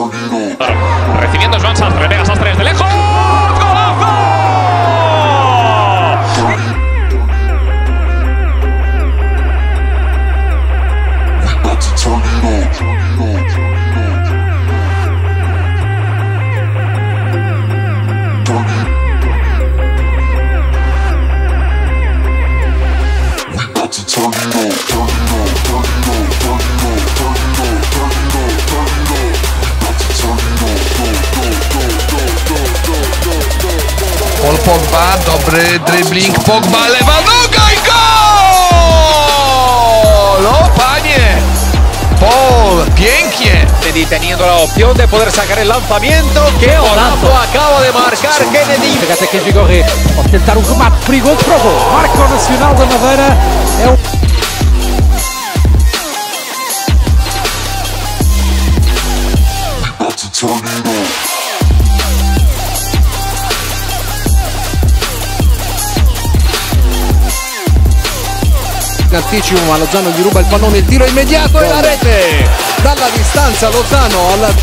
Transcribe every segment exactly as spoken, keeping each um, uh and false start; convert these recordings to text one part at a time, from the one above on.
Recibiendo Joan Sastre, pega Sastre desde lejos. ¡Golazo! Paul Pogba, dobry dribbling, Pogba, lewa noga i gol! O panie! Paul, pięknie! Teniendo la opción de poder sacar el lanzamiento. ¡Qué golazo acaba de marcar Kennedy! Até que Vigoré pode tentar um remate perigoso para o gol. Marca o Nacional da Madeira. É o... In anticipo, ma Lozano gli ruba il pallone, il tiro immediato e la rete dalla distanza. Lozano alla...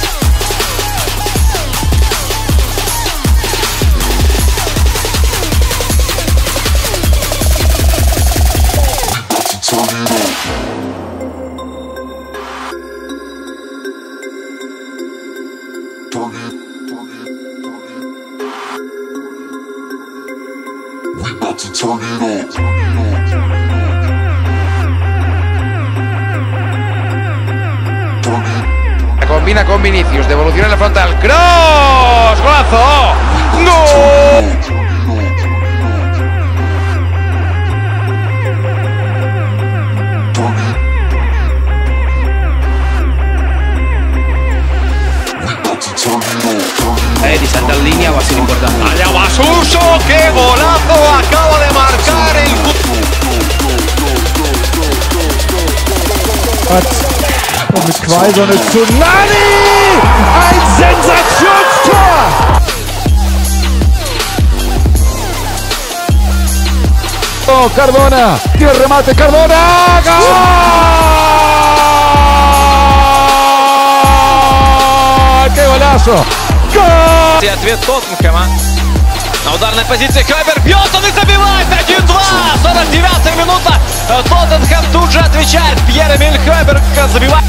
Combina con Vinicius, devolución en la frontal, cross, golazo, gol. Eh, di salta en línea va a ser importante. Allá va Suso, qué golazo acaba de marcar el... Mit Quaison und Tsunami! Ein Sensationstor! Oh, Cardona! Tira il remate, Cardona! Gol! Che golazo! Gol! Ответ Тоттенхэма. На ударной позиции Клайбер бьет, он и забивает один-два. сорок девятая минута. Тоттенхэм тут же отвечает. Пьер-Эмиль Клайбер забивает.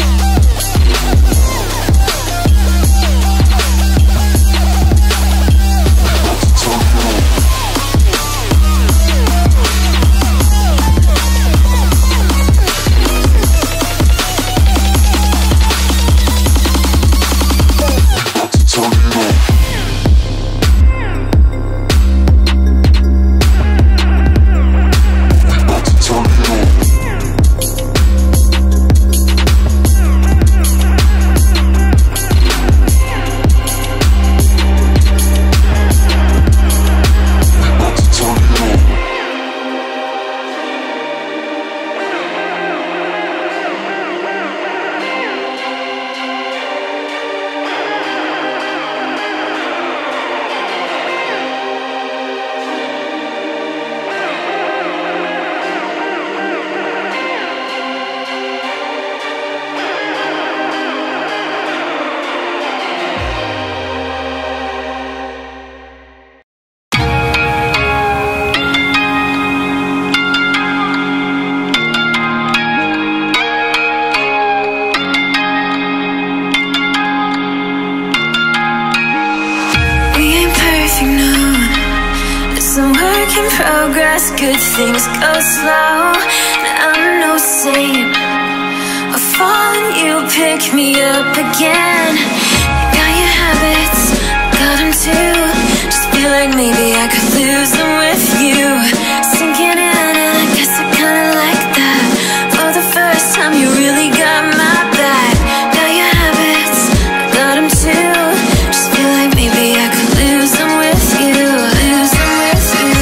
In progress, good things go slow. I'm no saint. I fall and you pick me up again. You got your habits, got them too. Just feel like maybe I could lose them with you. Sinking in, and I guess I kinda like that. For the first time, you really got my back. Got your habits, got them too. Just feel like maybe I could lose them with you. Lose them with you.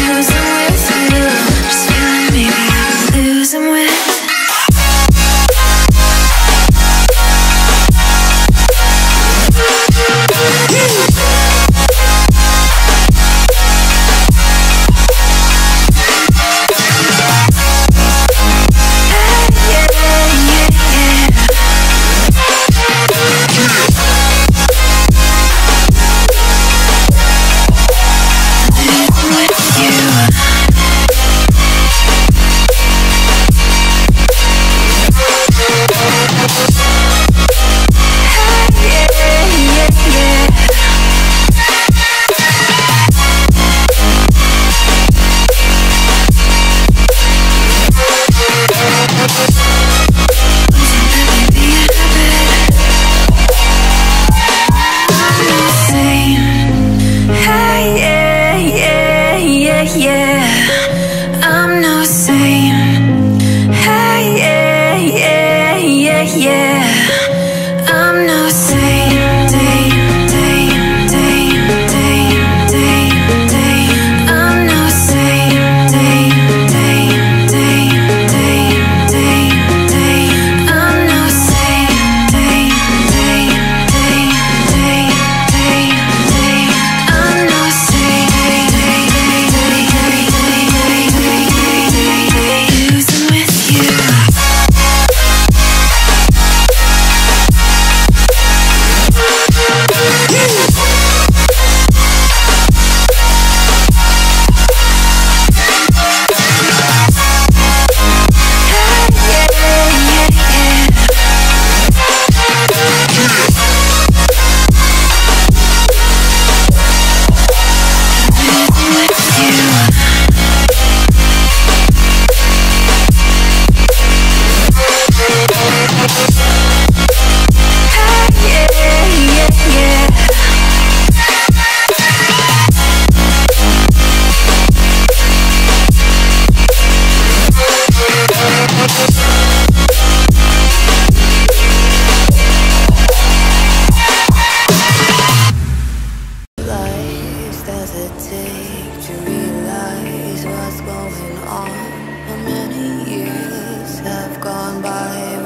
Losing with gone by.